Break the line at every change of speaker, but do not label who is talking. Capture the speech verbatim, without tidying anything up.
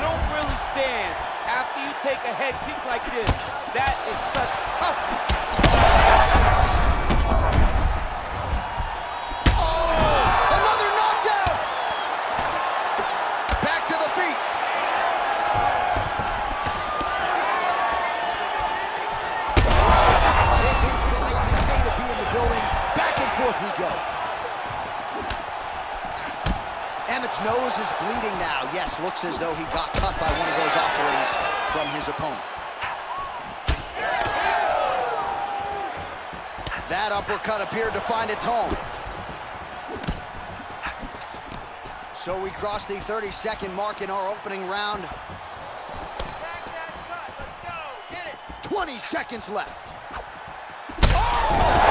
don't really stand after you take a head kick like this. That is such toughness.
Oh! Another knockdown! Back to the feet. This is the way you pay to be in the building. Back and forth we go. Emmett's nose is bleeding now. Yes, looks as though he got cut by one of those offerings from his opponent. That uppercut appeared to find its home. So we cross the thirty second mark in our opening round.
Back that cut. Let's go. Get it.
twenty seconds left.
Oh!